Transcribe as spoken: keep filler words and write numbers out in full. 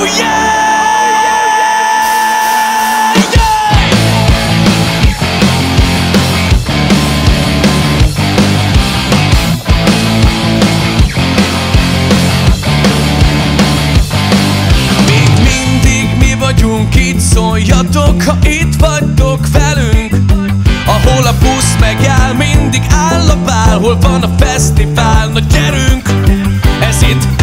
Itt szóljatok, ha itt vagytok velünk. Ahol a busz megáll, mindig áll a bál. Hol van a fesztivál, na gyerünk! Ez itt